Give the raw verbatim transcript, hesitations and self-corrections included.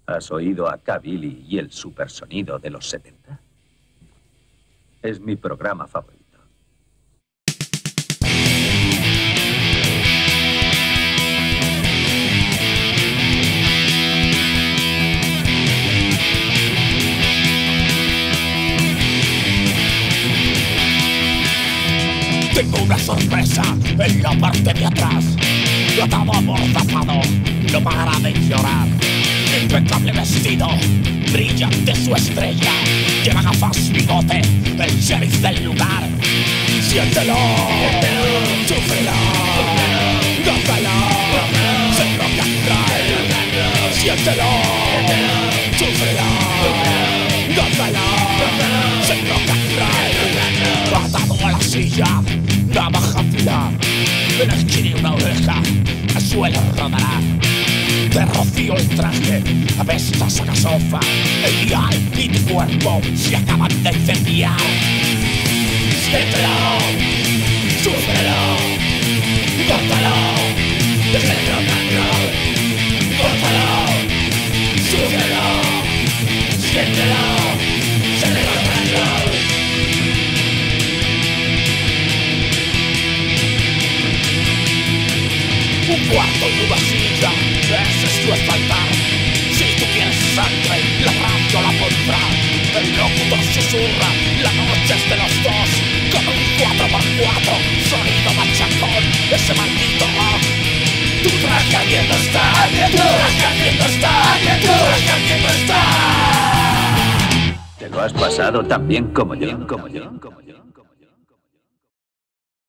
¿Has oído a K. Billy y el supersonido de los setenta? Es mi programa favorito. Tengo una sorpresa en la parte de atrás. Atado amordazado, no para de llorar. Impecable vestido, brillante su estrella. Lleva gafas, bigote, el sheriff del lugar. Siéntelo, sufrelo, gózalo, se rock and roll. Siéntelo, sufrelo, gózalo, se rock and roll. Atado a la silla, navaja afilada, en el esquina una oreja, al suelo rodará. Te rocío el traje, apestas a gasofa, el dial y tu cuerpo se acaban de incendiar. Siéntelo, súfrelo, gózalo, desde el rock and roll. Gózalo, súfrelo, siéntelo, desde el rock and roll. Un cuarto y una silla, ese es tu espantar. Si tú quieres sangre, la radio la pondrá. El locutor susurra, la noche es de los dos. Con un cuatro por cuatro, sonido machacón. Ese maldito rock. Tu traje ardiendo está, tu traje ardiendo está, tu traje ardiendo está. ¿Te lo has pasado tan bien como yo? Como yo, como yo.